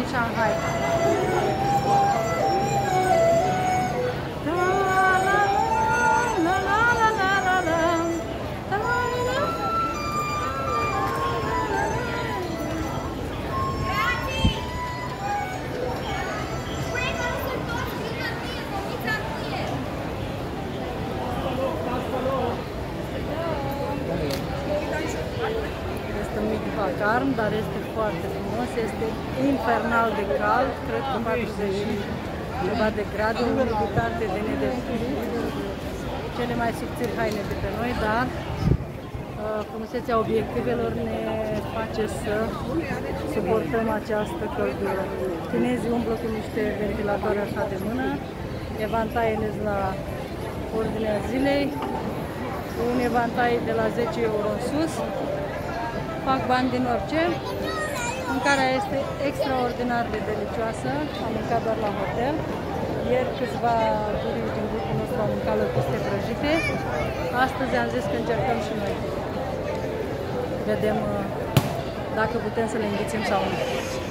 din Shanghai. Este un mic vacarm, dar este foarte frumos, este infernal de cald, cred că 40 ceva de grade, o umiditate de nedescris, cele mai subțiri haine de pe noi, dar frumusețea obiectivelor ne face să suportăm această căldură. Chinezii umblă cu niște ventilatoare așa de mână, evantaiele la ordinea zilei, un evantai de la 10 euro în sus, fac bani din orice. Mâncarea este extraordinar de delicioasă, am mâncat doar la hotel. Ieri câțiva turiști din grupul nostru au mâncat lăcuste prăjite. Astăzi am zis că încercăm și noi. Vedem dacă putem să le înghițim sau nu.